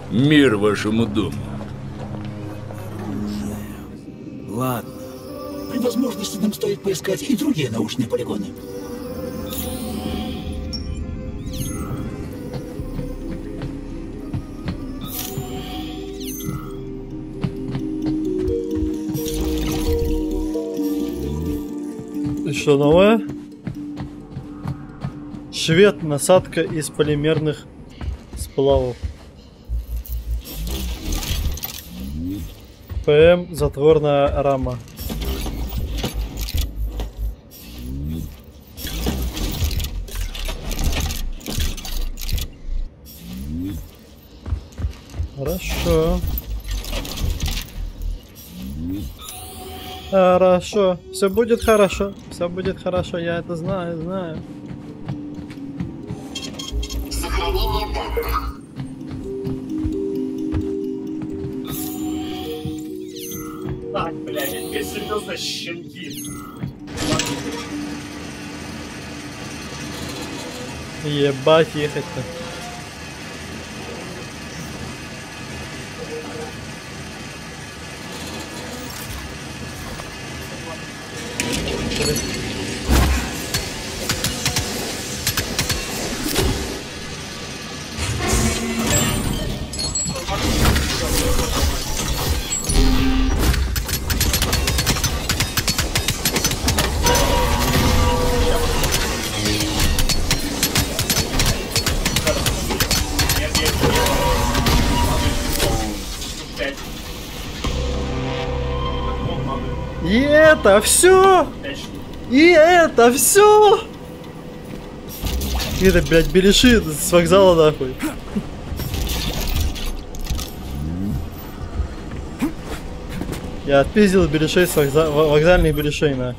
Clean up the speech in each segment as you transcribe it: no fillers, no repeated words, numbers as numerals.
Мир вашему дому. Ладно. При возможности нам стоит поискать и другие научные полигоны. И что новое? Швед, насадка из полимерных сплавов. ПМ, затворная рама. Хорошо. Хорошо. Все будет хорошо. Все будет хорошо. Я это знаю. Сохранение данных. Так, блядь, теперь серьезно щенки. Ебать ехать-то. И это все! И это все! Это, блядь, беляши с вокзала нахуй. Я отпиздил беляшей с вокзальных беляшей, на.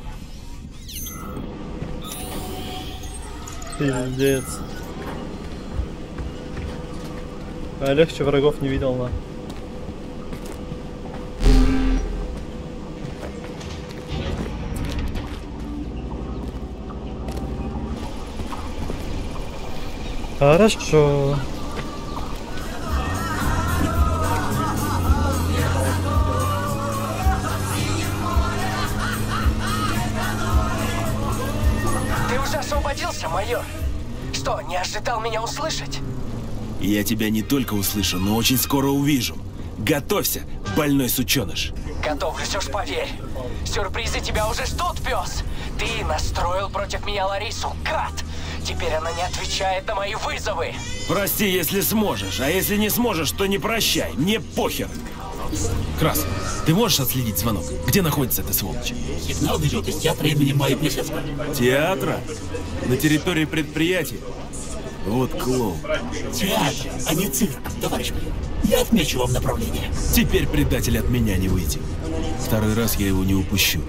Пиздец. А легче врагов не видел, на. Хорошо. Ты уже освободился, майор? Что, не ожидал меня услышать? Я тебя не только услышу, но очень скоро увижу. Готовься, больной сученыш. Готовлюсь, уж поверь. Сюрпризы тебя уже ждут, пес. Ты настроил против меня Ларису, гад. Теперь она не отвечает на мои вызовы. Прости, если сможешь, а если не сможешь, то не прощай, мне похер. Крас, ты можешь отследить звонок? Где находится эта сволочь? Сигнал идет из театра имени Майи Плесецкой. Театра? На территории предприятия? Вот клоун. Театр, а не цирк, товарищ майор. Я отмечу вам направление. Теперь предатель от меня не выйти. Второй раз я его не упущу.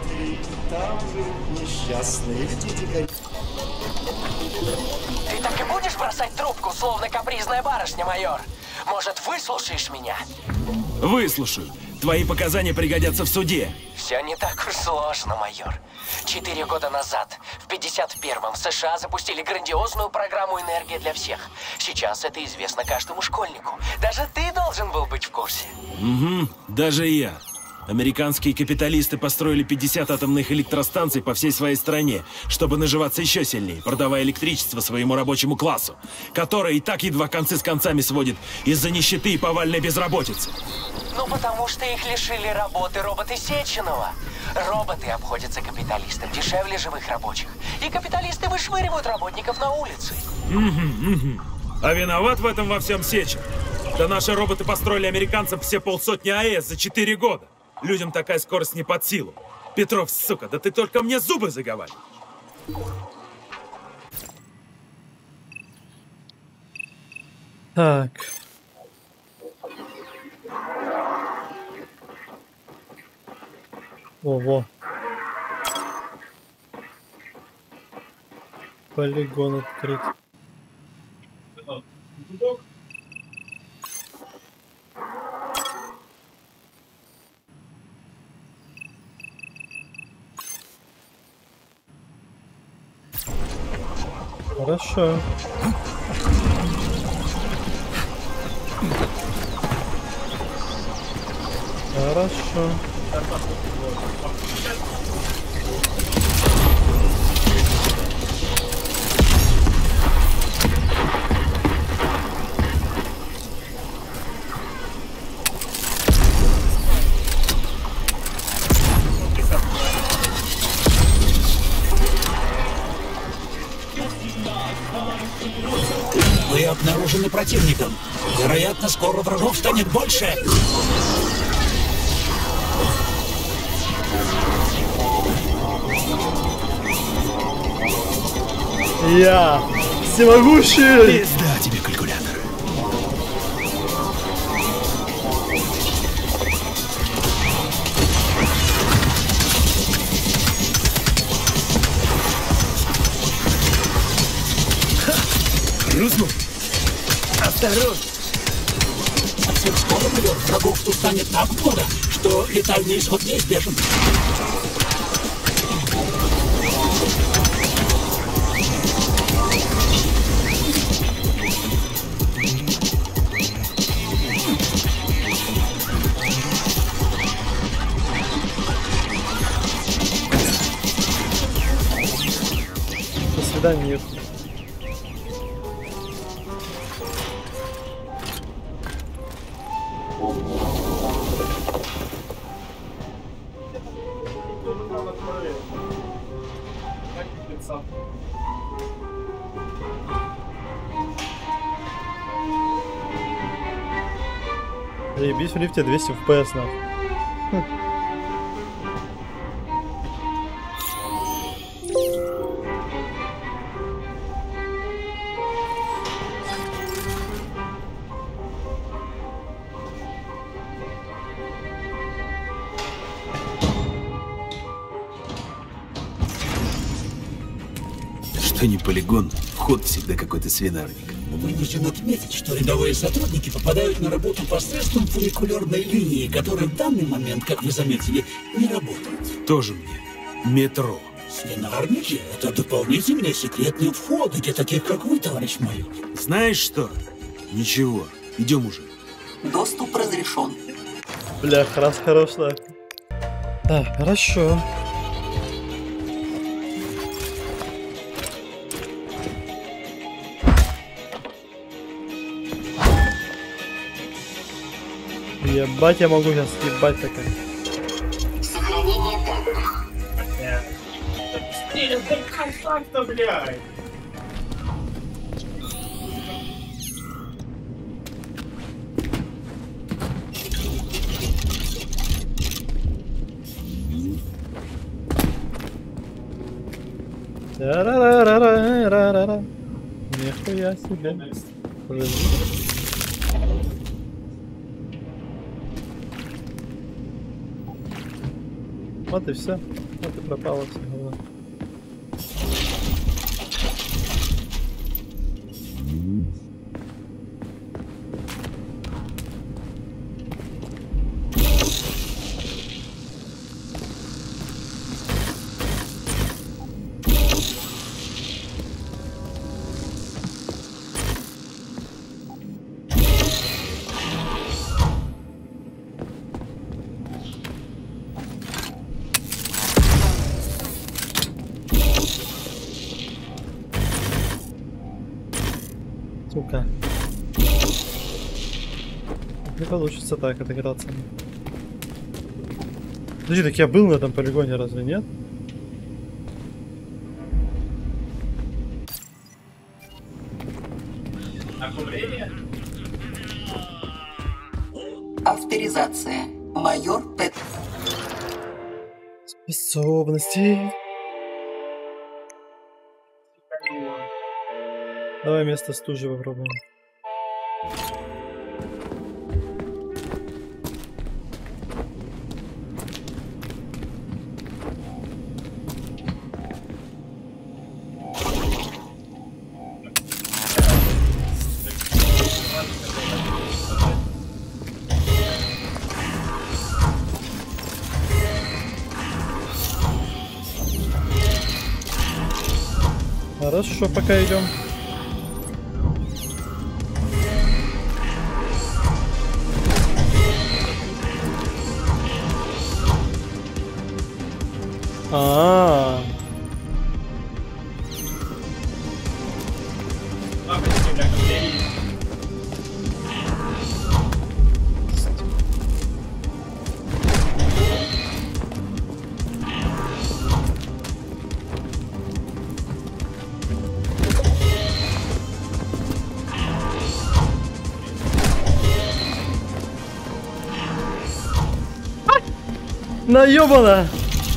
Ты так и будешь бросать трубку, словно капризная барышня, майор? Может, выслушаешь меня? Выслушаю. Твои показания пригодятся в суде. Все не так уж сложно, майор. 4 года назад, в 51-м, США запустили грандиозную программу «Энергия для всех». Сейчас это известно каждому школьнику. Даже ты должен был быть в курсе. Угу, даже я. Американские капиталисты построили 50 атомных электростанций по всей своей стране, чтобы наживаться еще сильнее, продавая электричество своему рабочему классу, который и так едва концы с концами сводит из-за нищеты и повальной безработицы. Ну, потому что их лишили работы роботы Сеченова. Роботы обходятся капиталистам дешевле живых рабочих. И капиталисты вышвыривают работников на улицы. А виноват в этом во всем Сечин. Да наши роботы построили американцам все 500 АЭС за 4 года. Людям такая скорость не под силу. Петров, сука, да ты только мне зубы заговаривай. Так. Ого. Полигон открыт. Хорошо. Хорошо. Вы обнаружены противником. Вероятно, скоро врагов станет больше. Я всемогущий! Пизда тебе, калькулятор. Рузнул. Осторожно. Совсем скоро, майор, врагов тут станет так много, что летальный исход неизбежен. До свидания. Ебись в лифте 200 FPS нахуй. Что не полигон, вход всегда какой-то свинарник. Вынужден отметить, что рядовые сотрудники попадают на работу посредством фуникулерной линии, которая в данный момент, как вы заметили, не работает. Тоже мне. Метро. Свинарники — это дополнительные секретные входы для таких, как вы, товарищ майор. Знаешь что? Ничего. Идем уже. Доступ разрешен. Бля, раз хорошо. Так, хорошо. Ебать, я могу сейчас ебать такая. Сохранение данных. Нет, да как так-то, блядь? Ра-ра-ра-ра-ра-ра-ра. Нихуя себе. Подожди. Вот и все. Вот и пропало все говно. Сука. Не получится так отыграться. Подожди, так я был на этом полигоне, разве нет? Авторизация. Майор Пет. Способности. Давай место стужи попробуем. Хорошо, пока идем. А-а-а. Наёбана!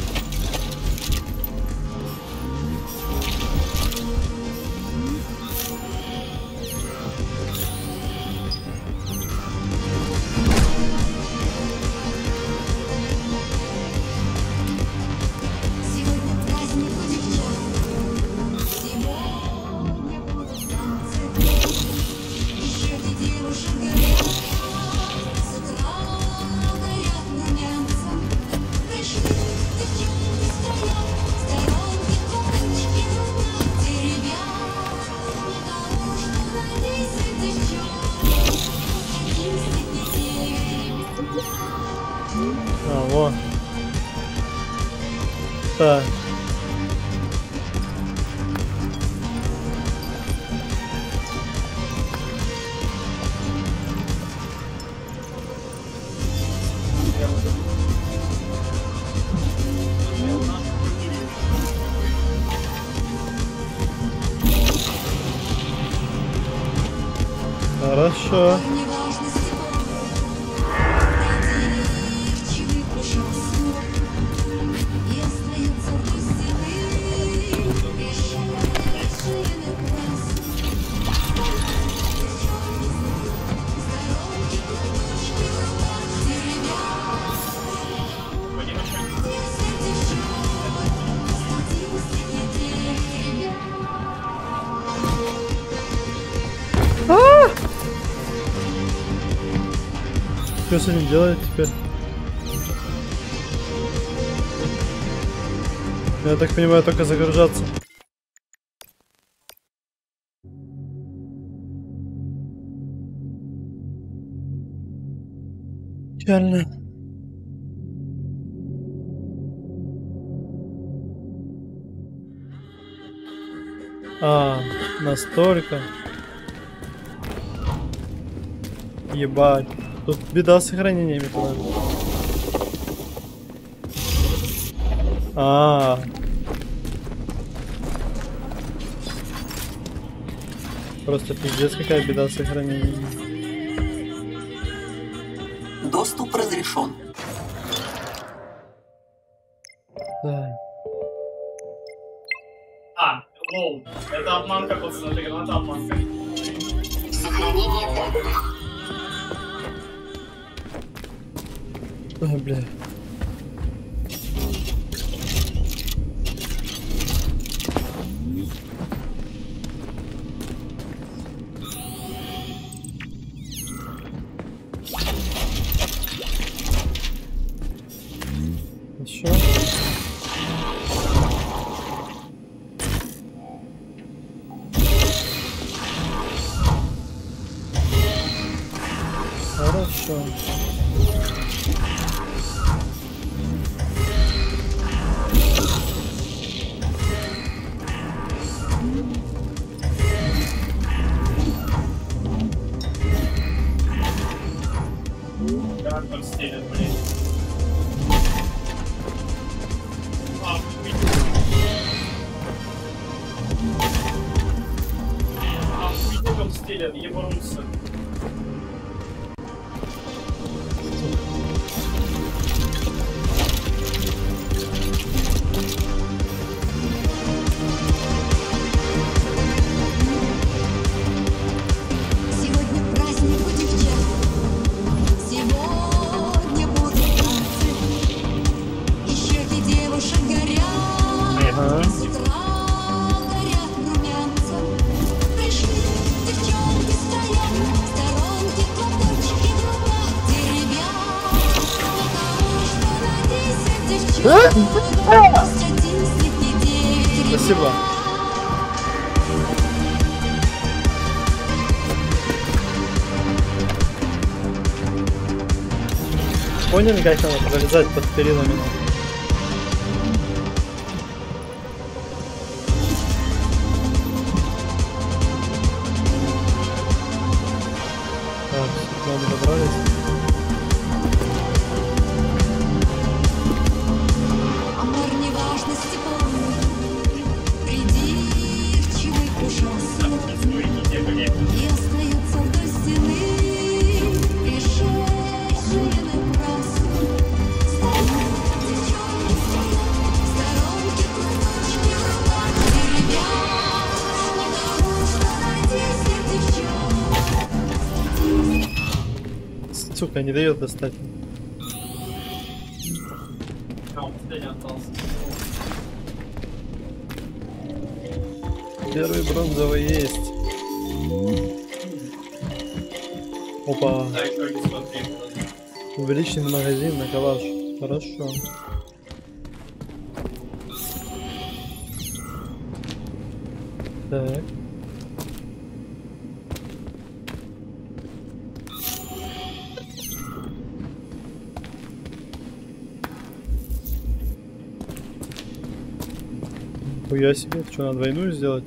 А, вот. Так. Хорошо. Что с этим делать теперь? Я так понимаю, только загружаться. Печально. А, настолько. Ебать. Тут беда с сохранениями, по-моему. Просто пиздец, какая беда с сохранениями. Доступ разрешен. Да. Лоу. Это обманка, пацаны, это граната обманка. Сохранение данных. Ой, бля. Хорошо. Хорошо. Как там стелят, блин. Охуеть там стелят, ебанутся. Сегодня праздник у девчат. Сегодня будут танцы. И щеки девушек горят. С утра горят румянцем. Пришли девчонки, стоят в сторонке, платочки в руках теребят. Потому что на 10 девчонок пусть один с них не 9 ребят. Спасибо. Поняли, как надо пролезать под перилами? Ладно, добрались. Амор неважности полный, придирчивый ужасный, и остается вдоль стены, пришедшие напрасно. Стоят девчонки, в сторонке платочки в руках, деревянные, потому что на 10 девчонок. Сука, не дает достать. Первый бронзовый есть. Опа. Увеличенный магазин на калаш. Хорошо. Так. Хуя себе, что, надо двойную сделать?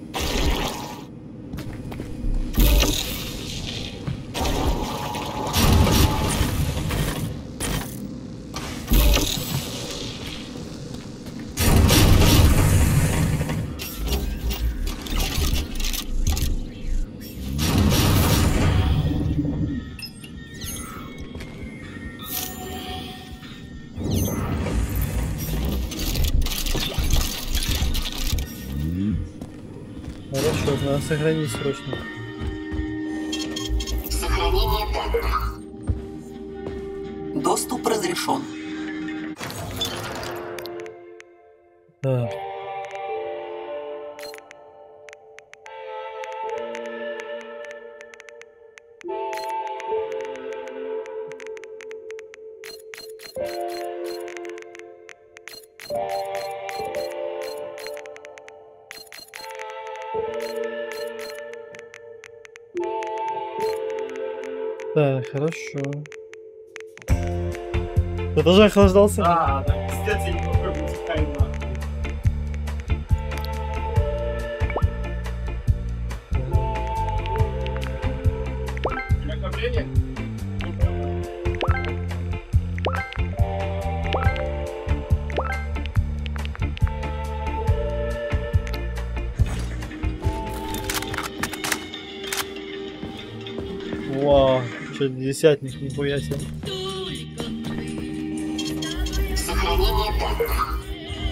Хорошо, надо сохранить срочно. Сохранение данных. Доступ разрешен. Так. Так, хорошо. Ты тоже охлаждался? Да, да, пиздец, я не могу быть тайна. Накопление? Вау, что десятник, нихуя себе. Сохранение данных.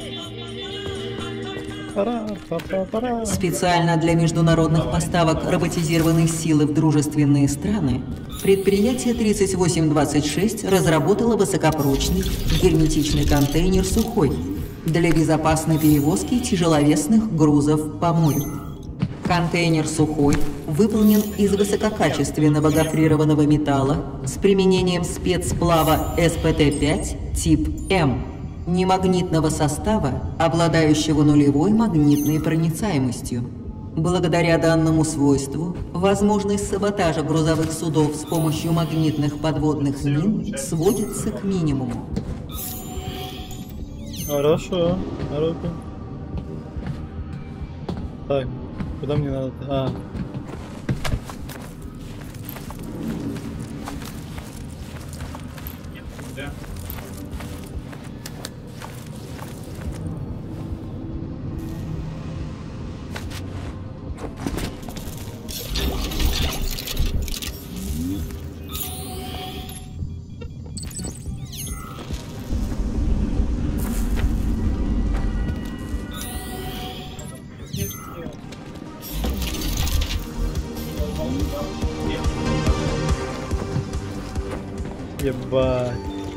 Пора. Специально для международных поставок роботизированной силы в дружественные страны предприятие 3826 разработало высокопрочный герметичный контейнер «Сухой» для безопасной перевозки тяжеловесных грузов по морю. Контейнер «Сухой» выполнен из высококачественного гофрированного металла с применением спецсплава СПТ-5 тип М, немагнитного состава, обладающего нулевой магнитной проницаемостью. Благодаря данному свойству, возможность саботажа грузовых судов с помощью магнитных подводных мин сводится к минимуму. Хорошо, руки. Так, куда мне надо? А. Да. Ебать.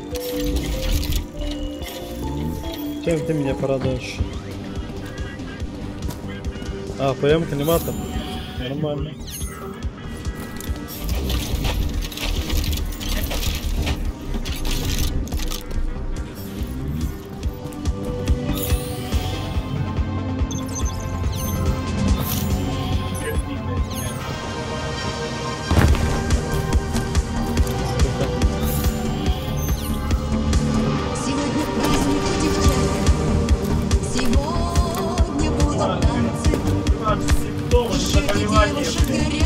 Чем ты меня порадуешь? А, ПМ коллиматор. Нормально. Сегодня праздник у девчонок. Сегодня будут танцы. Симптомы Щеки заболевания. девушек горят.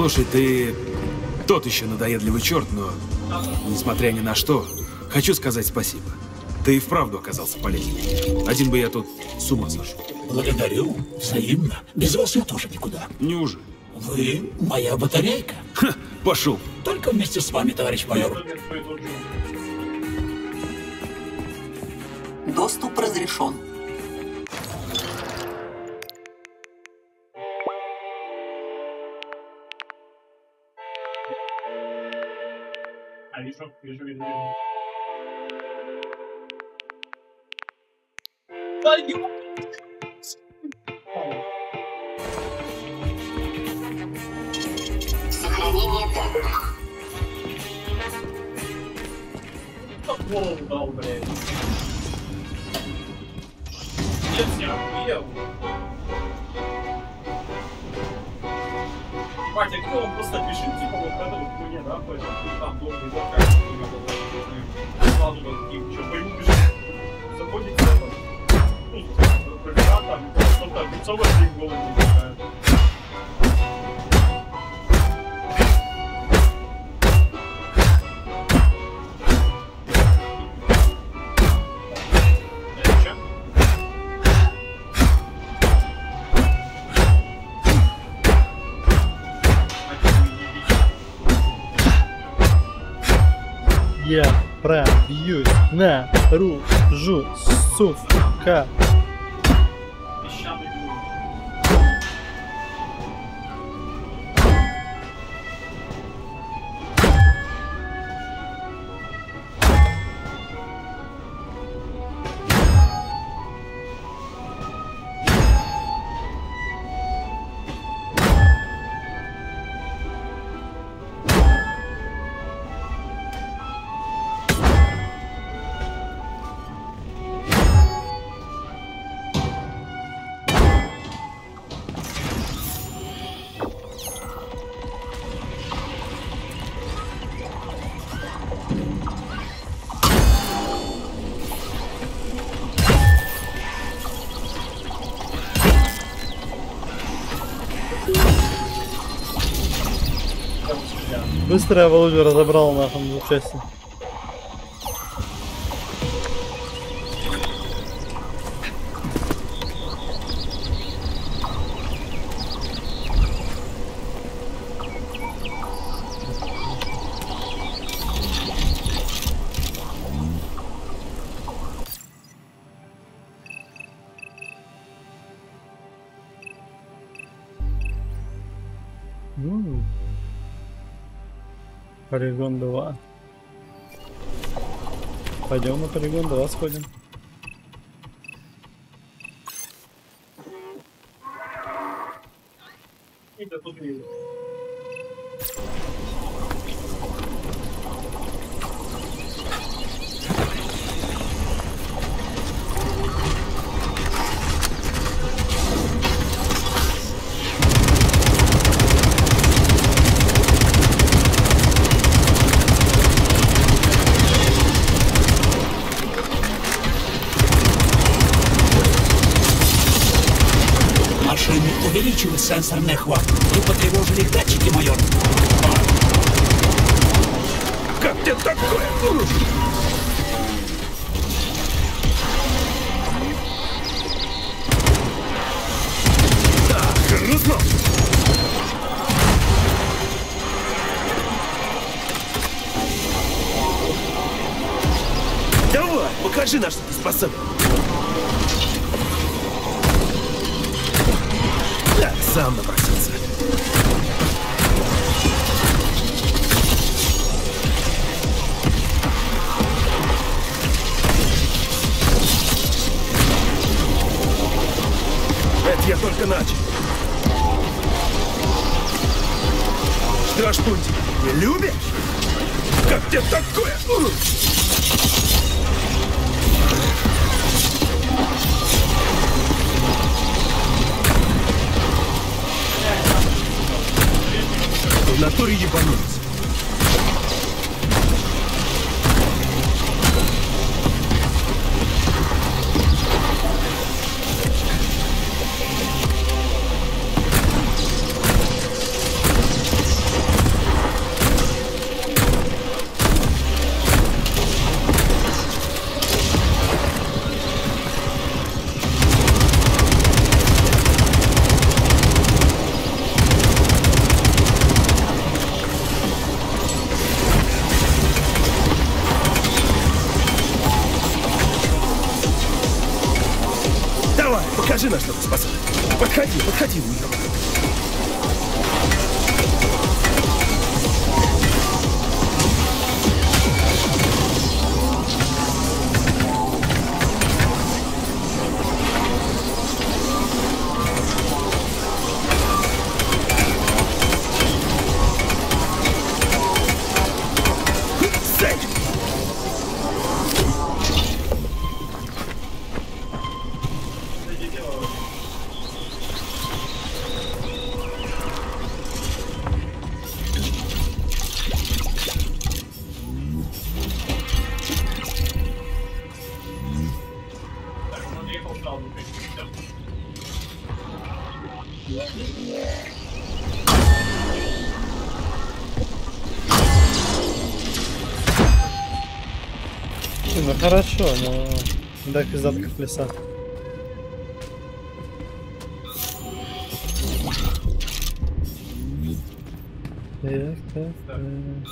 Слушай, ты тот еще надоедливый черт, но, несмотря ни на что, хочу сказать спасибо. Ты и вправду оказался полезным. Один бы я тут с ума сошел. Благодарю. Взаимно. Без вас я тоже никуда. Неужели? Вы моя батарейка. Ха, пошел. Только вместе с вами, товарищ майор. Доступ разрешен. Сохранение данных. Голову дал, блядь. Нет, не охуел. Батя, где он просто бежит, типа, вот в эту вот хуйне, да, ходит, там долго его как сразу вот, и что, по нему бежит, заходит в это, ну, проверяет там, что-то лицо в этой голову не бежает. Я пробьюсь наружу, сука. Песчаный глубь. Быстро я Володю разобрал нахуй на двух части. Полигон 2. Пойдем на полигон 2 сходим. Это тут вижу. Увеличивать сенсорный охват. Вы потревожили их датчики, майор. Как тебе такое? Так, грызну. Давай, покажи, на что ты способен. Так, сам напросился. Это я только начал. Штрафштунь, не любишь? Как тебе такое? В натуре ебанулся. Покажи, на что ты способен. Подходи, уёбок. Ну хорошо, но да, пиздатка в леса. Так.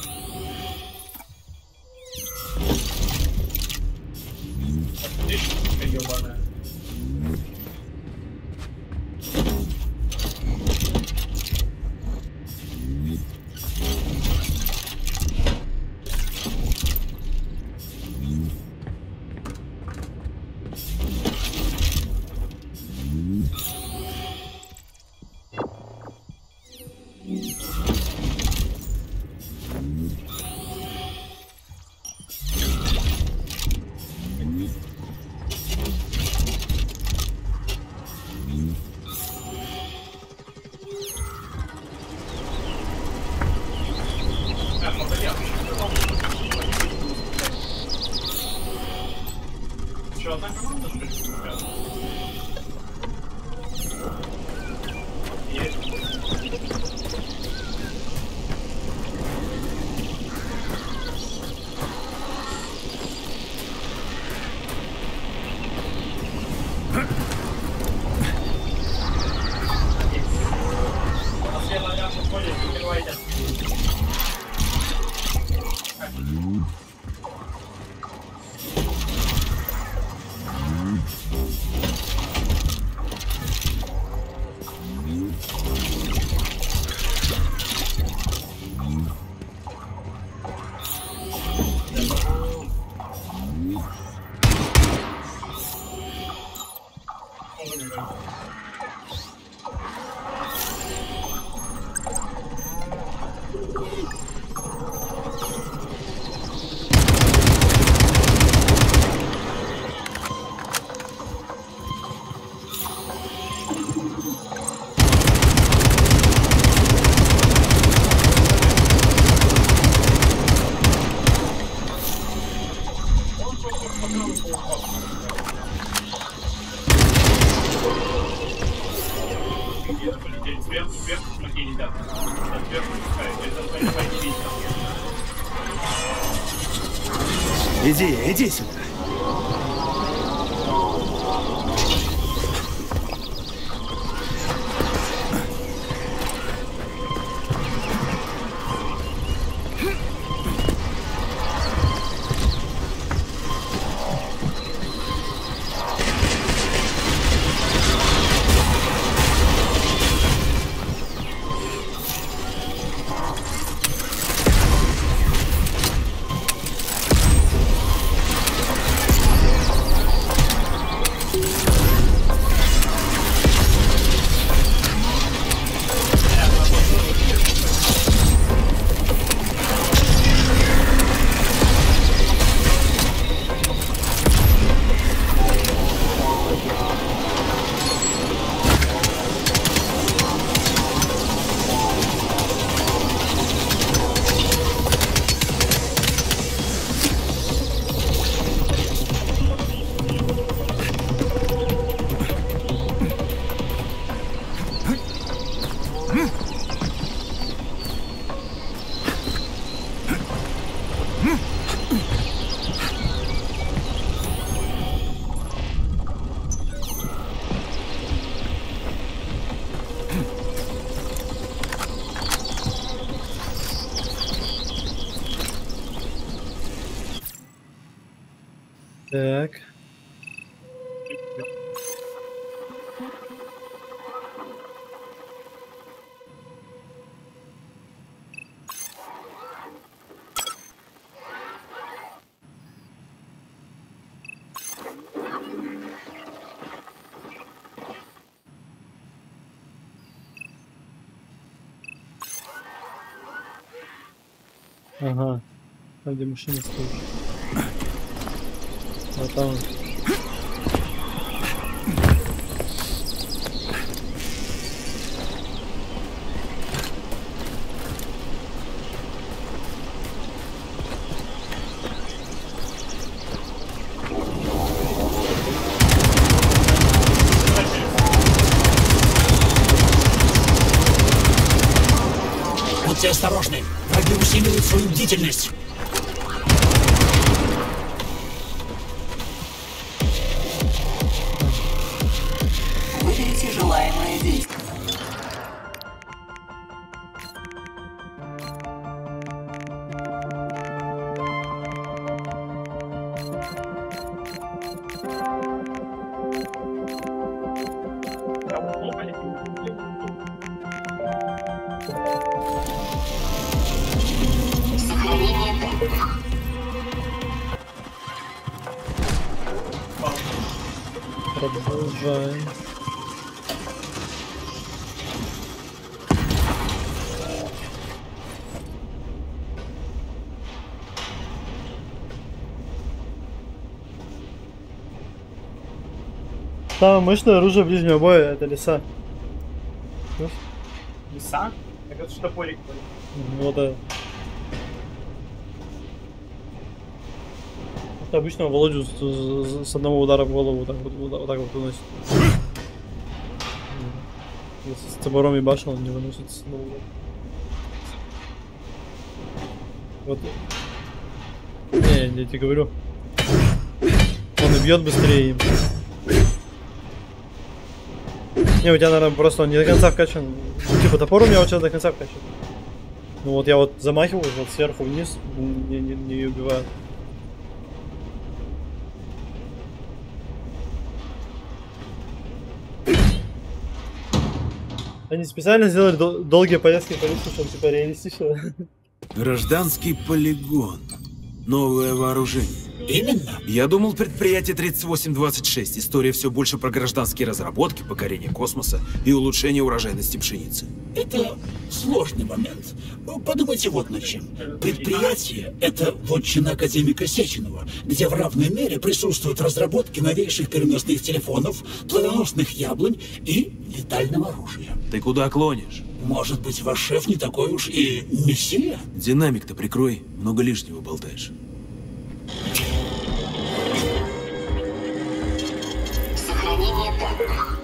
Иди сюда. Так. Ага. Там, где машина стоит. А там... Будьте осторожны, враги усиливают свою бдительность. Выберите желаемое действие. Сохранение данных. Продолжаем. Самое мощное оружие ближнего боя — это леса. Леса? Так это что топорик. Вот это. Это обычно Володю с одного удара в голову вот так вот выносит. Если с топором ебашил, он не выносит с одного удара. Вот. Не, я тебе говорю. Он и бьет быстрее им. Не, у тебя, наверное, просто он не до конца вкачан. Типа топор у меня вот сейчас до конца вкачан. Ну вот я вот замахиваюсь вот сверху вниз, не убиваю. Они специально сделали долгие поездки по лесу, чтобы типа реалистично. Гражданский полигон. Новое вооружение. Именно. Я думал, предприятие 3826. История все больше про гражданские разработки, покорение космоса и улучшение урожайности пшеницы. Это сложный момент. Подумайте вот над чем. Предприятие — это вотчина академика Сеченова, где в равной мере присутствуют разработки новейших переносных телефонов, плодоносных яблонь и летального оружия. Ты куда клонишь? Может быть, ваш шеф не такой уж и мессия? Динамик-то прикрой, много лишнего болтаешь. Сохранение данных.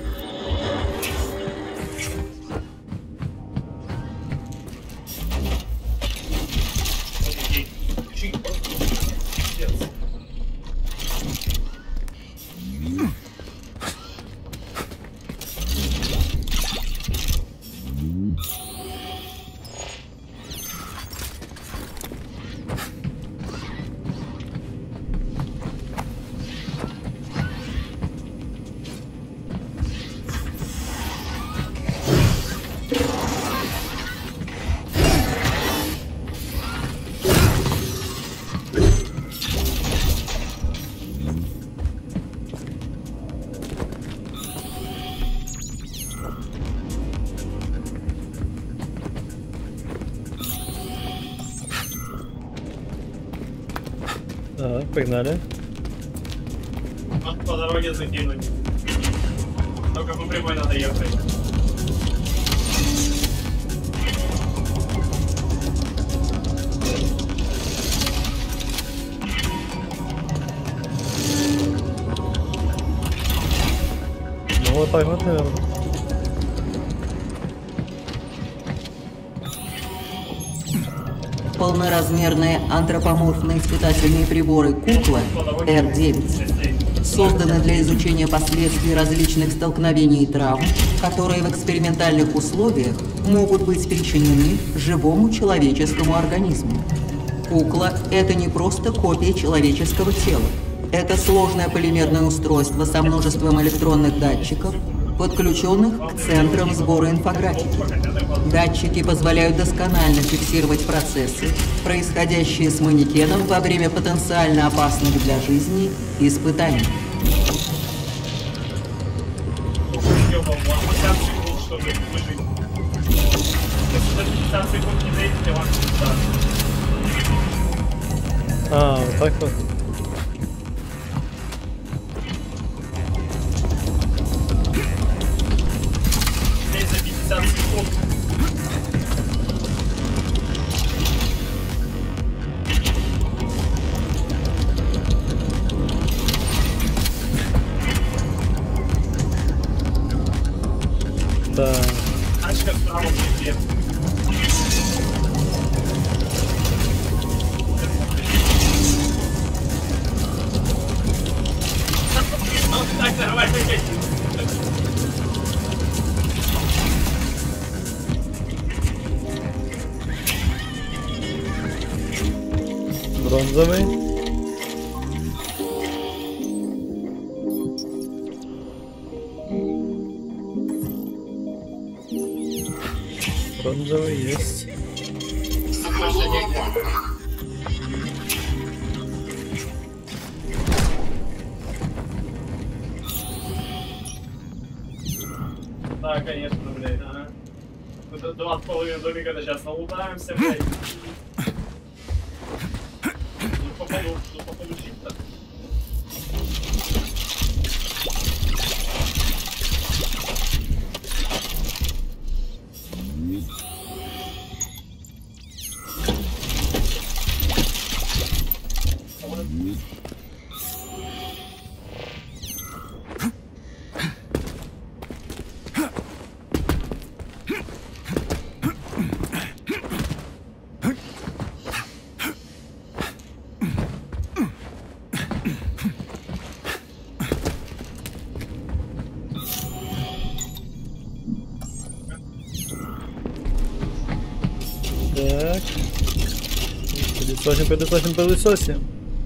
Так, погнали. По дороге закинуть. Только по прямой надо ехать. Ну вот так вот, наверное. Полноразмерные антропоморфные испытательные приборы «Кукла» Р-9 созданы для изучения последствий различных столкновений и травм, которые в экспериментальных условиях могут быть причинены живому человеческому организму. Кукла – это не просто копия человеческого тела. Это сложное полимерное устройство со множеством электронных датчиков, подключенных к центрам сбора инфографики. Датчики позволяют досконально фиксировать процессы, происходящие с манекеном во время потенциально опасных для жизни испытаний. Ёбал, 50 секунд, чтобы выжить. Если за 50 секунд не дойдете, вам пизда. А, вот так вот. Здесь за 50 секунд. Да. Тачка справа вперед. Так, давай, давай. Бронзовый. Бронзовый есть. Сохранение данных. Да, конечно, блядь, ага. Мы до 2,5 домика сейчас налутаемся, блядь. Ну, походу, чип-то. Так. Пылесосим, пылесосим, пылесосим.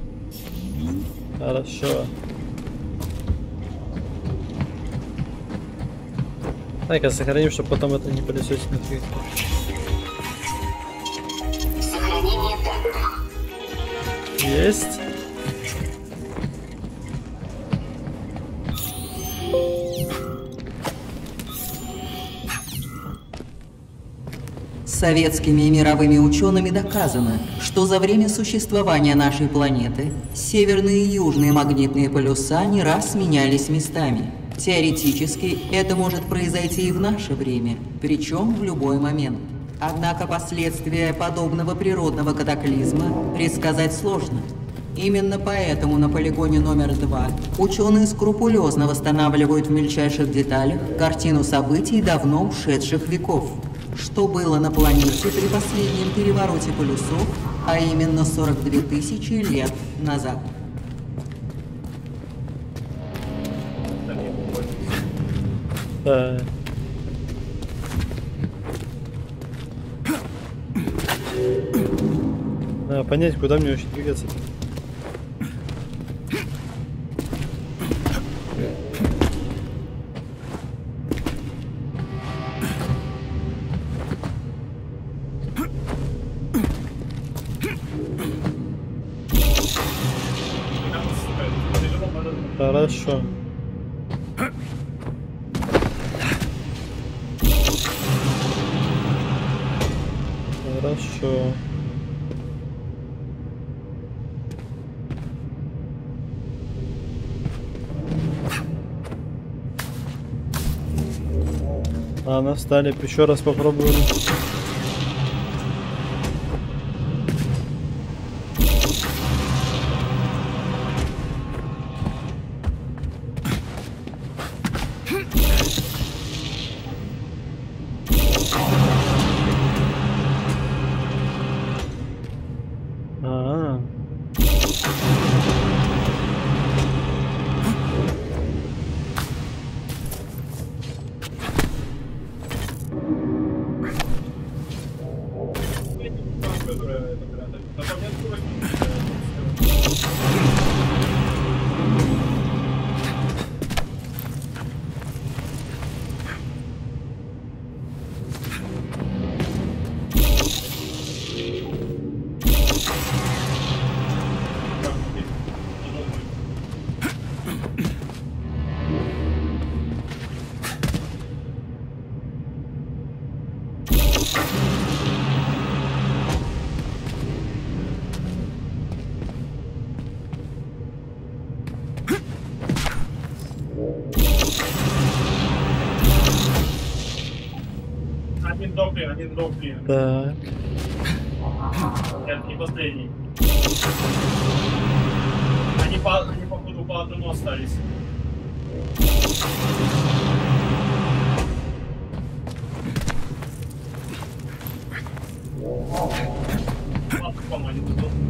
Хорошо. Дай-ка сохраним, чтобы потом это не пылесосить нафиг. Сохранение данных. Есть. Советскими и мировыми учеными доказано, что за время существования нашей планеты северные и южные магнитные полюса не раз менялись местами. Теоретически это может произойти и в наше время, причем в любой момент. Однако последствия подобного природного катаклизма предсказать сложно. Именно поэтому на полигоне номер 2 ученые скрупулезно восстанавливают в мельчайших деталях картину событий давно ушедших веков. Что было на планете при последнем перевороте полюсов, а именно 42 тысячи лет назад. Да. Надо понять, куда мне вообще двигаться. Хорошо. Хорошо. Ладно, встали, еще раз попробуем. Они сдохли. Так. Это не последний. Они походу по одному остались. Ладно, по-моему, не сдох.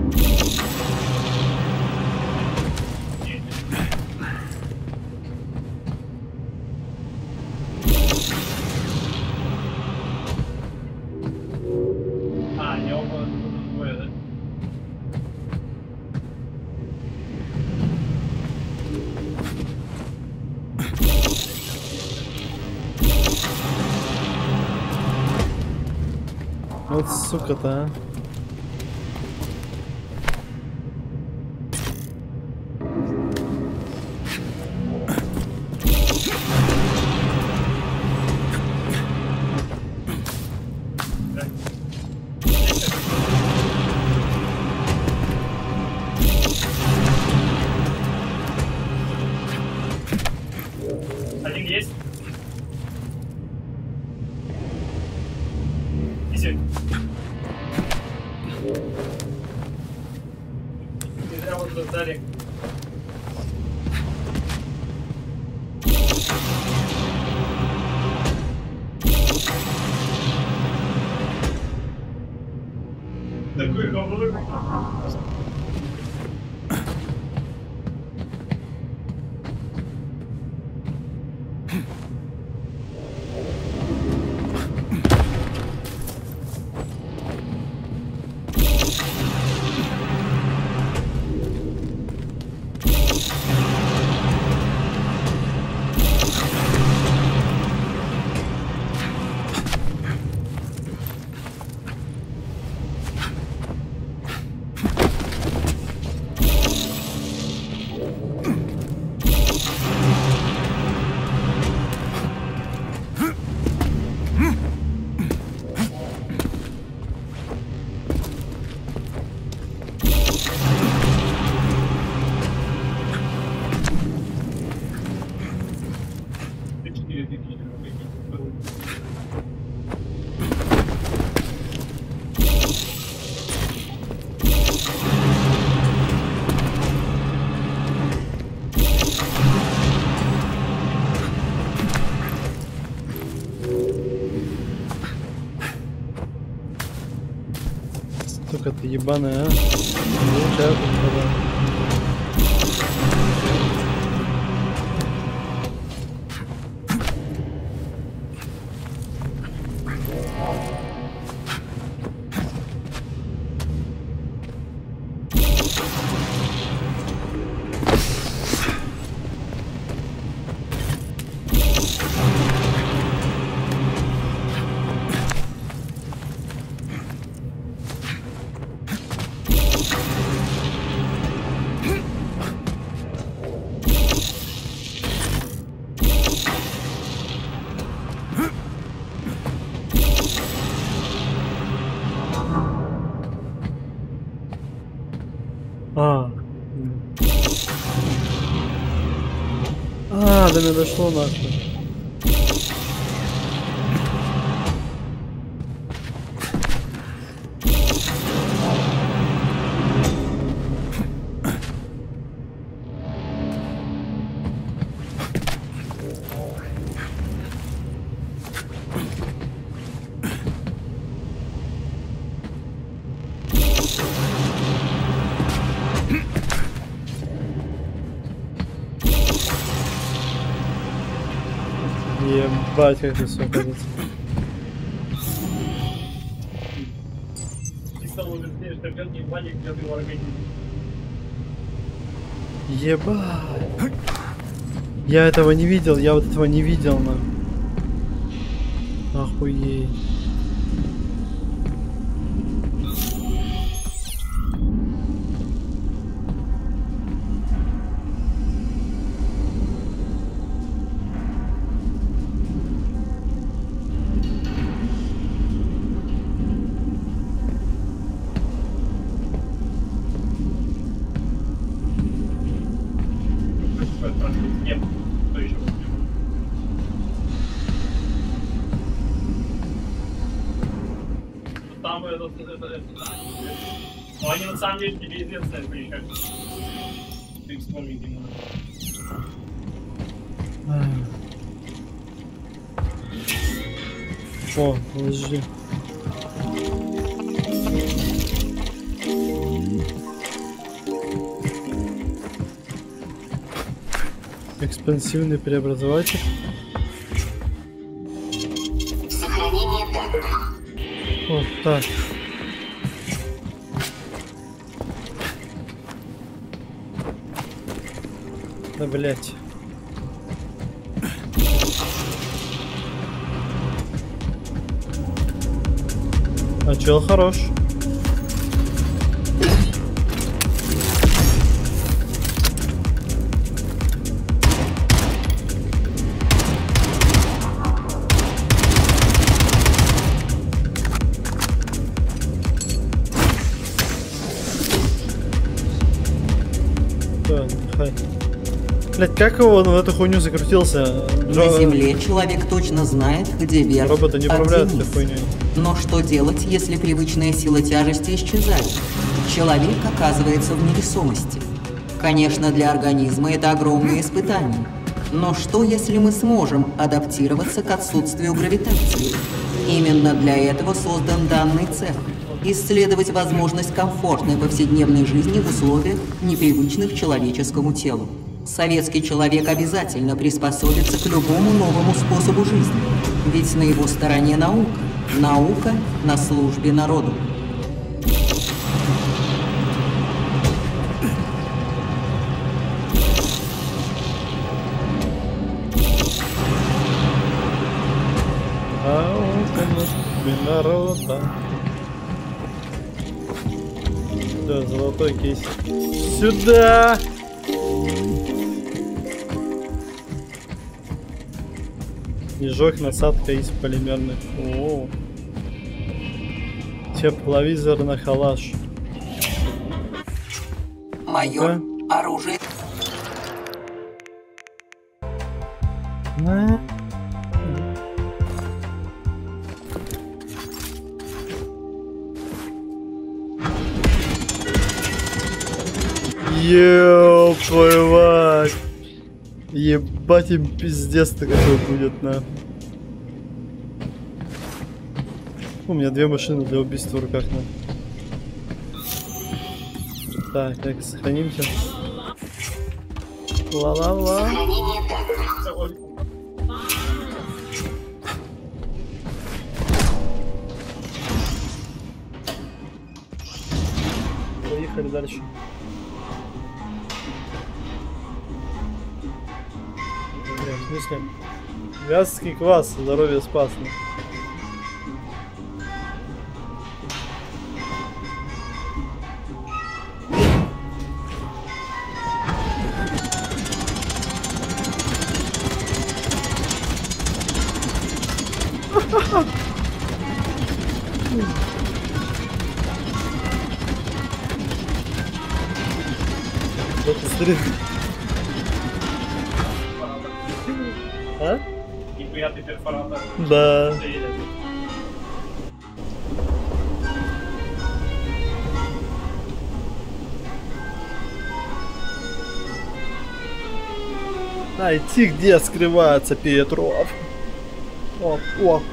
Не оба двое, да? Вот сука-то, а. Один есть. Изи. Не зря вот ждали. Такой говно. Сука ты ебаная, а. Получаю, до меня дошло нахуй. Ебать, как это все кажется. Ебать. Я этого не видел, я вот этого не видел, на. Охуеть. Но они на самом деле тебе известны, приехали. Ты вспомни именно. О, подожди. Экспансивный преобразователь. Сохранение данных. Вот так. Да, блять. А чел хорош. Блять, как его он в эту хуйню закрутился? На Земле человек точно знает, где вверх, Роботы не а где управляют этой низ. хуйней. Но что делать, если привычная сила тяжести исчезает? Человек оказывается в невесомости. Конечно, для организма это огромное испытание. Но что, если мы сможем адаптироваться к отсутствию гравитации? Именно для этого создан данный цех. Исследовать возможность комфортной повседневной жизни в условиях, непривычных человеческому телу. Советский человек обязательно приспособится к любому новому способу жизни. Ведь на его стороне наука. Наука на службе народу. Наука на службе народа. Да, золотой кейс. Сюда! Снежок, насадка из полимерных. О, тепловизор на халаш. Майор, оружие. Ёб твою мать! Ебать им пиздец-то какой будет, на. У меня две машины для убийства в руках, на. Так, сохранимся. Ла-ла-ла. Сохранение данных. Поехали дальше. Бля, в смысле? Вязкий квас, здоровье спасно. Вот смотри. А? Неприятный перфоратор. Да. Найти, где скрывается Петров. О.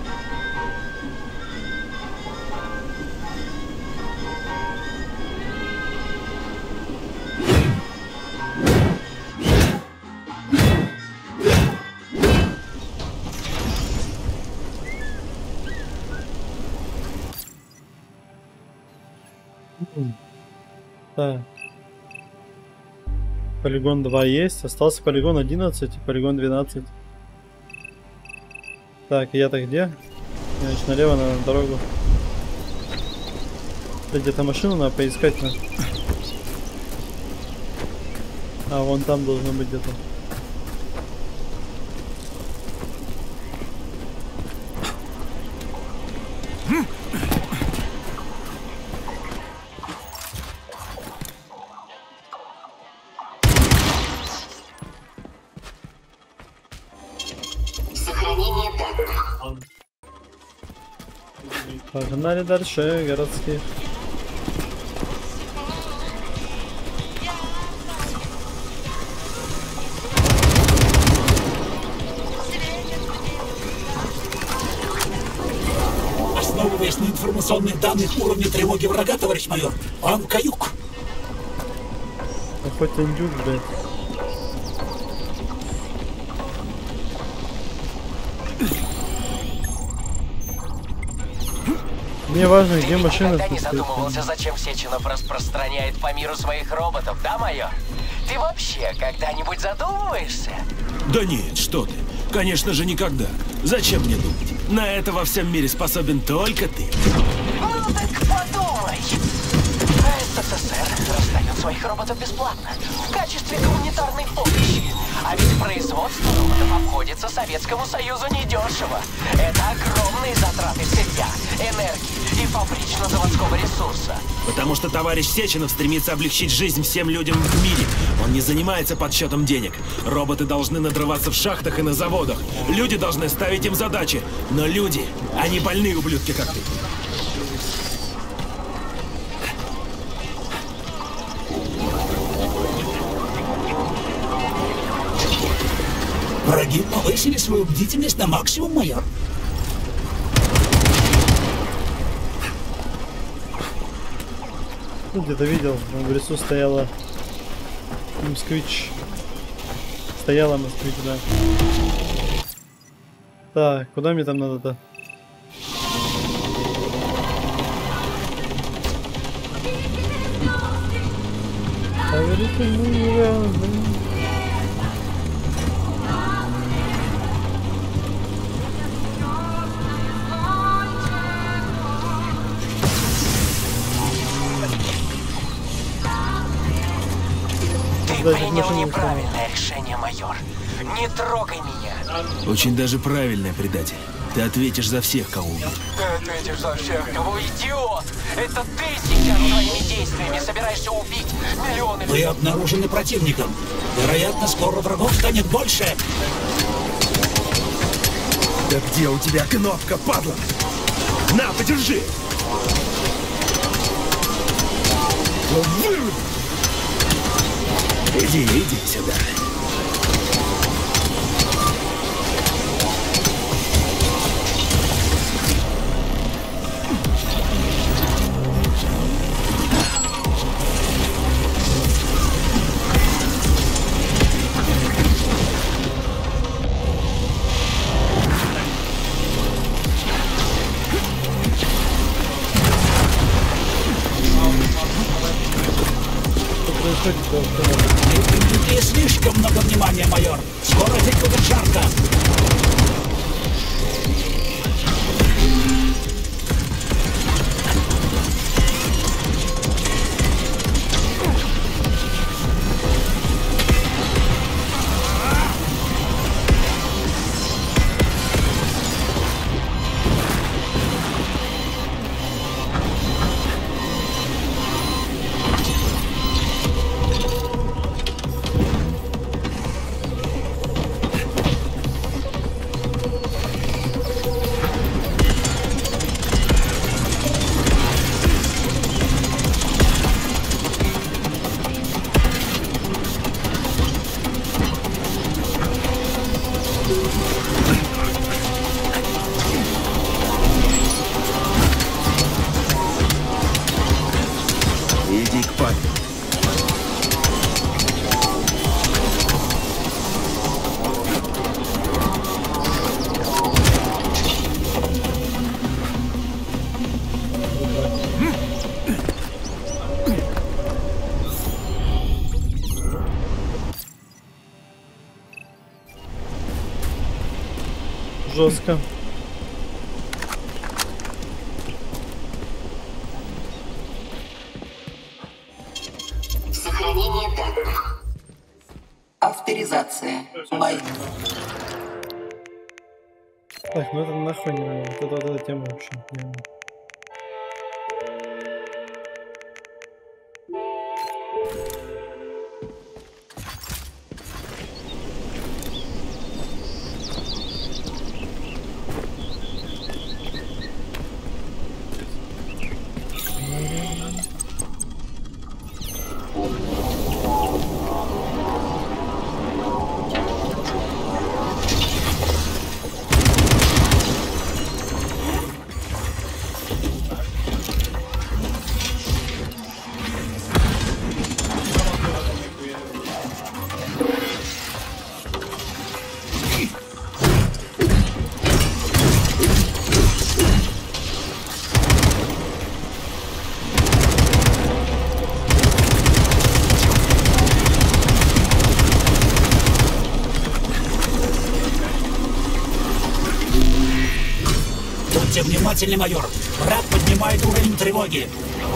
Так. Полигон 2 есть. Остался полигон 11 и полигон 12. Так, я-то где? Значит, налево на дорогу. Где-то машину надо поискать. А, вон там должно быть где-то. Сохранение данных. Погнали дальше, городских. Основываясь на информационных данных уровня тревоги врага, товарищ майор, он каюк. А хоть индюк, блядь. Мне важно, где машина. Ты никогда не задумывался, зачем Сеченов распространяет по миру своих роботов, да, майор? Ты вообще когда-нибудь задумываешься? Да нет, что ты. Конечно же, никогда. Зачем мне думать? На это во всем мире способен только ты. Ну так подумай. СССР раздает своих роботов бесплатно, в качестве гуманитарной помощи. А ведь производство роботов обходится Советскому Союзу недешево. Это огромные затраты сырья, энергии и фабрично-заводского ресурса. Потому что товарищ Сеченов стремится облегчить жизнь всем людям в мире. Он не занимается подсчетом денег. Роботы должны надрываться в шахтах и на заводах. Люди должны ставить им задачи. Но люди, они больные ублюдки, как ты. Враги повысили свою бдительность на максимум, майор. Ну, где-то видел, в лесу стояла москвич. Стояла москвич, да. Так, куда мне там надо-то? Ты принял неправильное решение, майор. Не трогай меня. Очень даже правильный предатель. Ты ответишь за всех, кого убил. Ты ответишь за всех, кого идиот! Это ты сейчас своими действиями собираешься убить миллионы людей. Вы обнаружены противником. Вероятно, скоро врагов станет больше. Да где у тебя кнопка, падла? На, подержи! Выруби! Иди сюда. И слишком много внимания, майор. Скоро здесь будет жарко. Иди к папе. Жестко. Сохранение данных. Авторизация. Майк. Так, ну это нахуй не надо. Вот эта тема вообще. Не надо. внимательней, майор. Враг поднимает уровень тревоги.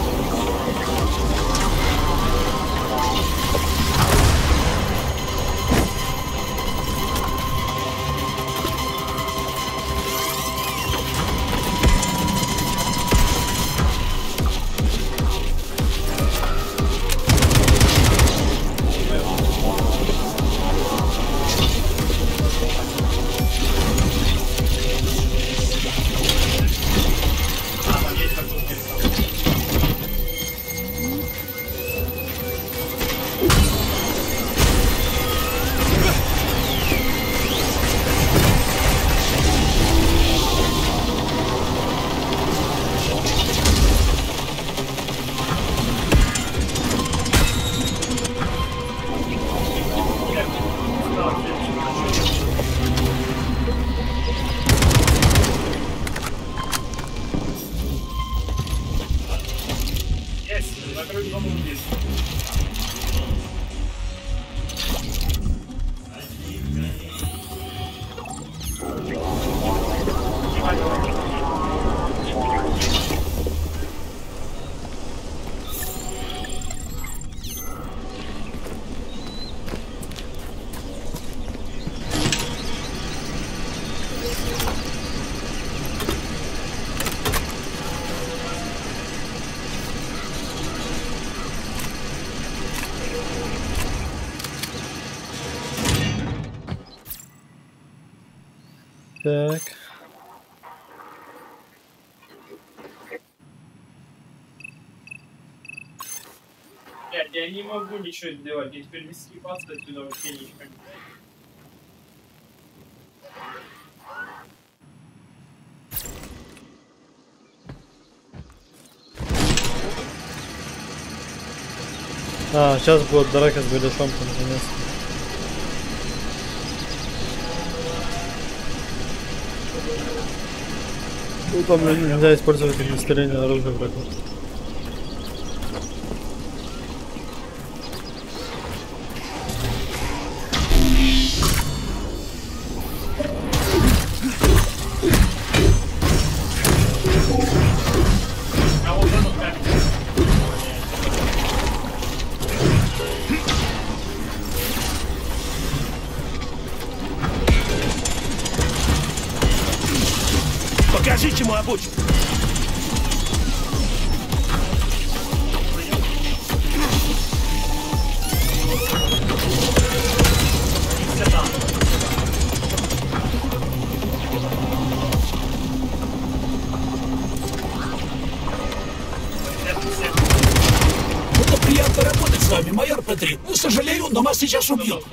Так. Блядь, я не могу ничего сделать, мне теперь не съебаться отсюда вообще ничего. А, сейчас будет драка с Беляшом, наконец-то. Ну, там нельзя использовать огнестрельное оружие врага. Покажи, чему обучен. Было приятно работать с вами, майор Петри. Сожалею, но вас сейчас убьют.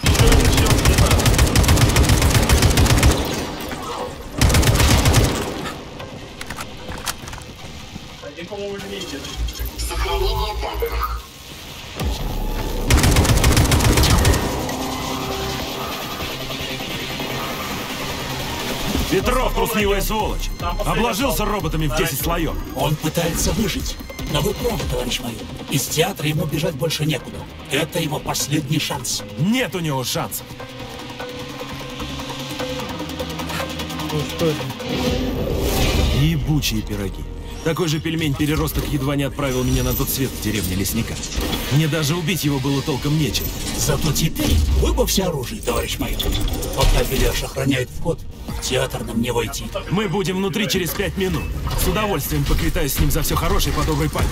Сохранение данных. Петров, трусливая сволочь. Обложился роботами в 10 слоев. Он пытается выжить. Но вы правы, товарищ майор. Из театра ему бежать больше некуда. Это его последний шанс. Нет у него шансов. Ну что это? Ебучие пироги. Такой же пельмень-переросток едва не отправил меня на тот свет в деревне лесника. Мне даже убить его было толком нечем. Зато теперь вы во всеоружии, товарищ майор. Пока Беляш охраняет вход, в театр нам не войти. Мы будем внутри через 5 минут. С удовольствием поквитаюсь с ним за все хорошее по доброй памяти.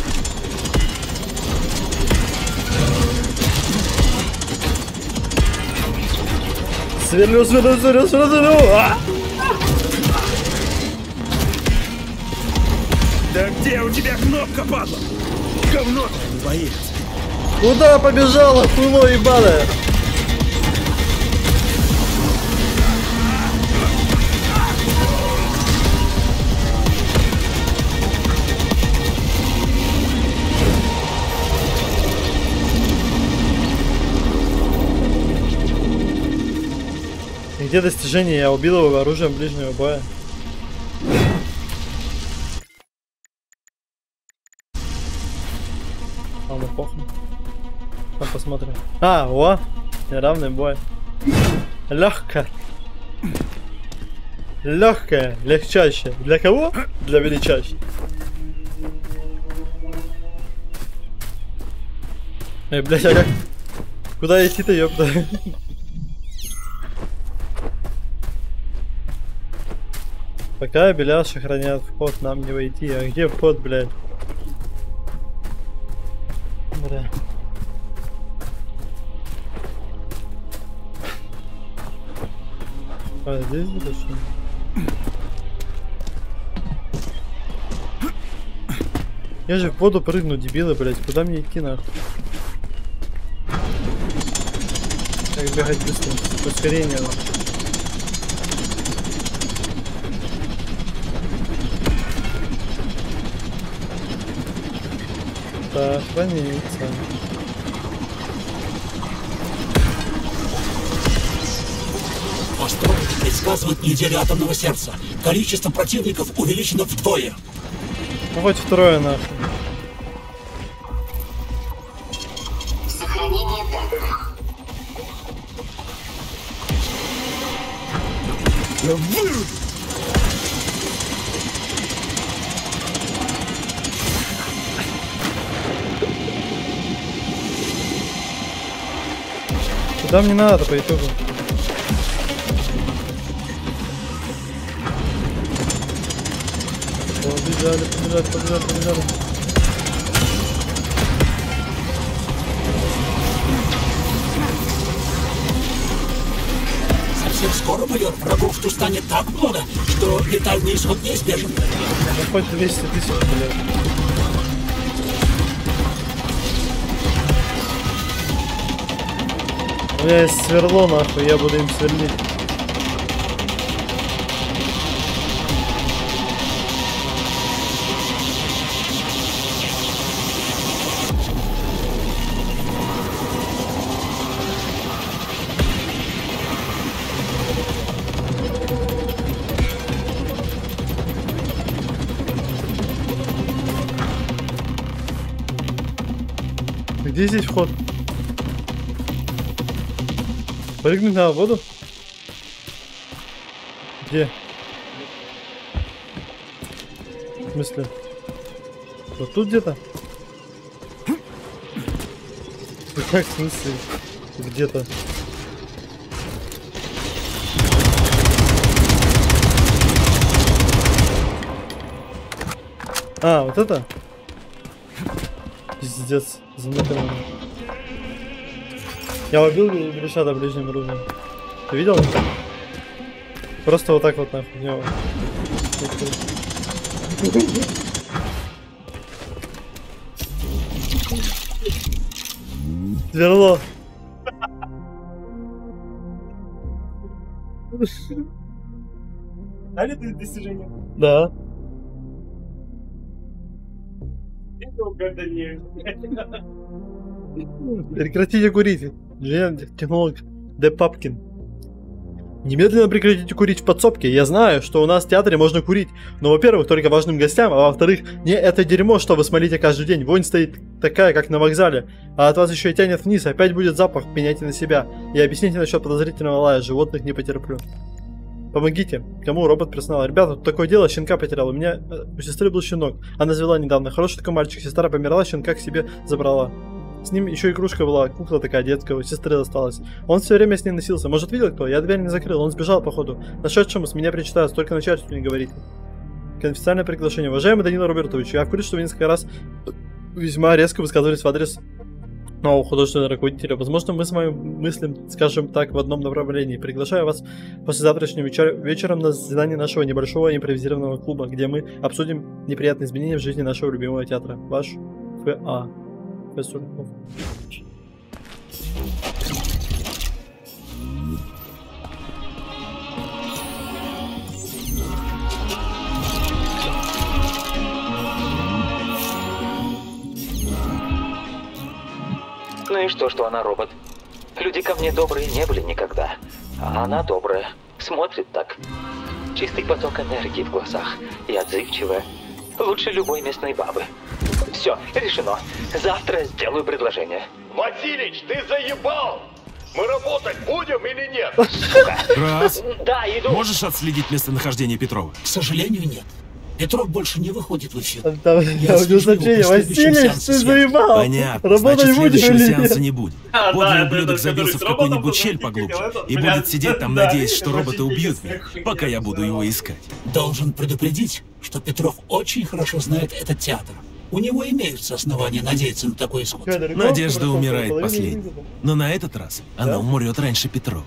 Сверлю, сверлю, сверлю, сверлю! А! Да где у тебя кнопка, падла? Говно ты не боец. Куда побежала, хуйло ебаное? Где достижение? Я убил его оружием ближнего боя. Ладно, похуй. Там посмотрим. А, о! Неравный бой. Легко. Легкая, легчайшая. Для кого? Для величайшей. Эй, блядь, а как? Куда идти-то, ёпта? Пока беляши хранят вход, нам не войти. А где вход, блядь? Бля. А, здесь будет что? Я же в воду прыгну, дебилы, блядь. Куда мне идти, нахуй? Как бегать быстро? Ускорение, нахуй. Сохраниться. Астрологи предсказывают неделю атомного сердца. Количество противников увеличено вдвое. Ну хоть втрое, нахуй. Сохранение данных. Куда мне надо по итогу? Побежали. Совсем скоро, майор, врагов тут станет так много, что летальный исход неизбежен. Ну хоть 200 тысяч, блядь. У меня есть сверло, нахуй, я буду им сверлить. Где здесь вход? Прыгнуть на воду? Где? В смысле? Вот тут где-то? Как в смысле? Где-то? А, вот это? Пиздец, заметил. Я убил Гришата ближним оружием. Ты видел? Просто вот так вот нахуй. Я... Сверло. Дали ты достижение? Да. Прекратите курить. Технолог Д. Папкин. Немедленно прекратите курить в подсобке. Я знаю, что у нас в театре можно курить. Но, во-первых, только важным гостям, а во-вторых, не это дерьмо, что вы смолите каждый день. Вонь стоит такая, как на вокзале. А от вас еще и тянет вниз. Опять будет запах. Пеняйте на себя. И объясните насчет подозрительного лая. Животных не потерплю. Помогите. Кому робот персонал? Ребята, тут такое дело, щенка потерял. У меня у сестры был щенок. Она завела недавно. Хороший такой мальчик. Сестра померла, щенка к себе забрала. С ним еще игрушка была, кукла такая детская, у сестры досталась. Он все время с ней носился. Может, видел кто? Я дверь не закрыл, он сбежал, походу. Нашедшему с меня причитают, только начальству не говорите. Конфиденциальное приглашение. Уважаемый Данила Робертович, я в курсе, что вы несколько раз весьма резко высказывались в адрес нового художественного руководителя. Возможно, мы с вами мыслим, скажем так, в одном направлении. Приглашаю вас послезавтрашним вечером на заседание нашего небольшого импровизированного клуба, где мы обсудим неприятные изменения в жизни нашего любимого театра. Ваш Ф.А. Сурков. Ну и что она робот? Люди ко мне добрые не были никогда. А она добрая. Смотрит так. Чистый поток энергии в глазах. И отзывчивая. Лучше любой местной бабы. Все, решено. Завтра сделаю предложение. Василич, ты заебал! Мы работать будем или нет? Раз. Да, иду. Можешь отследить местонахождение Петрова? К сожалению, нет. Петров больше не выходит в эфир. Там Я слежу его при следующем Василий, сеансе ты связи. заебал. Понятно. Работать Значит, будем следующего или сеанса нет? не будет. Да, Подлый это ублюдок который забился с в какую-нибудь роботом щель тоже поглубже это, и блядь, будет сидеть там, да, надеясь, это что роботы очень убьют пиздец, меня, хуйня, пока я буду его искать. Должен предупредить, что Петров очень хорошо знает этот театр. У него имеются основания надеяться на такой исход. Надежда умирает последней. Но на этот раз она умрет раньше Петрова.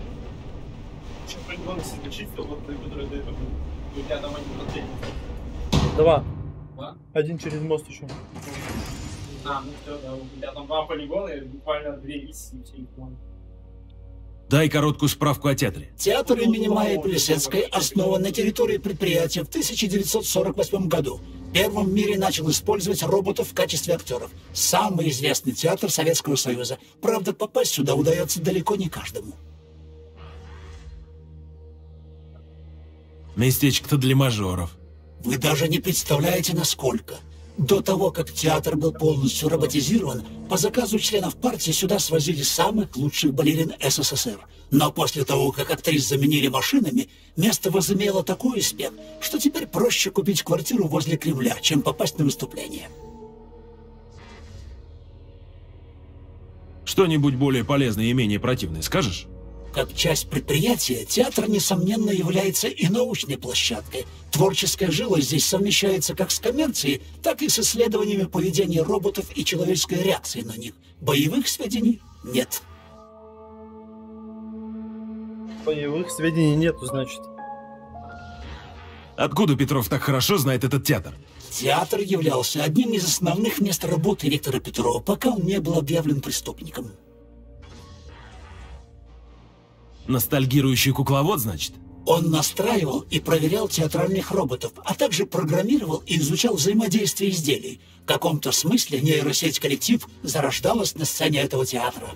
Два. Один через мост еще. А, ну все, да, у тебя там 2 полигона и буквально 2 миссии, все их можно. Дай короткую справку о театре. Театр имени Майи Плисецкой основан на территории предприятия в 1948 году. Первым в мире начал использовать роботов в качестве актеров. Самый известный театр Советского Союза. Правда, попасть сюда удается далеко не каждому. Местечко-то для мажоров. Вы даже не представляете, насколько. До того, как театр был полностью роботизирован, по заказу членов партии сюда свозили самых лучших балерин СССР. Но после того, как актрис заменили машинами, место возымело такой успех, что теперь проще купить квартиру возле Кремля, чем попасть на выступление. Что-нибудь более полезное и менее противное скажешь? Как часть предприятия, театр, несомненно, является и научной площадкой. Творческая жила здесь совмещается как с коммерцией, так и с исследованиями поведения роботов и человеческой реакции на них. Боевых сведений нет. Боевых сведений нету, значит. Откуда Петров так хорошо знает этот театр? Театр являлся одним из основных мест работы Виктора Петрова, пока он не был объявлен преступником. Ностальгирующий кукловод, значит? Он настраивал и проверял театральных роботов, а также программировал и изучал взаимодействие изделий. В каком-то смысле нейросеть «Коллектив» зарождалась на сцене этого театра.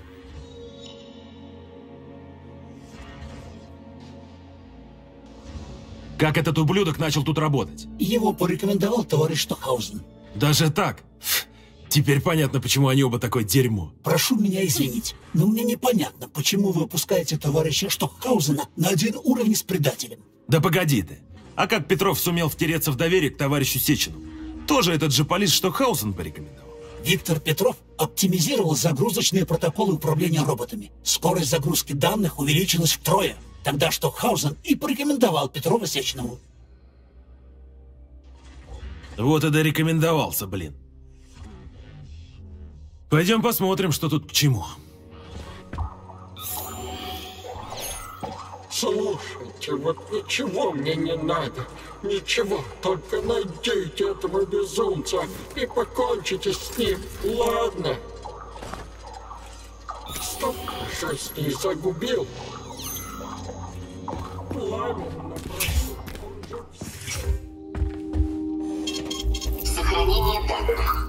Как этот ублюдок начал тут работать? Его порекомендовал товарищ Штокхаузен. Даже так? Теперь понятно, почему они оба такое дерьмо. Прошу меня извинить, но мне непонятно, почему вы опускаете товарища Штокхаузена на один уровень с предателем. Да погоди ты. А как Петров сумел втереться в доверие к товарищу Сечину? Тоже этот же полис Штокхаузен порекомендовал. Виктор Петров оптимизировал загрузочные протоколы управления роботами. Скорость загрузки данных увеличилась втрое. Тогда Штокхаузен и порекомендовал Петрова Сеченому. Вот и дорекомендовался, блин. Пойдем посмотрим, что тут к чему. Слушайте, вот ничего мне не надо. Ничего, только найдите этого безумца и покончите с ним, ладно? Стоп, жизнь не загубил. Ладно, Сохранение данных.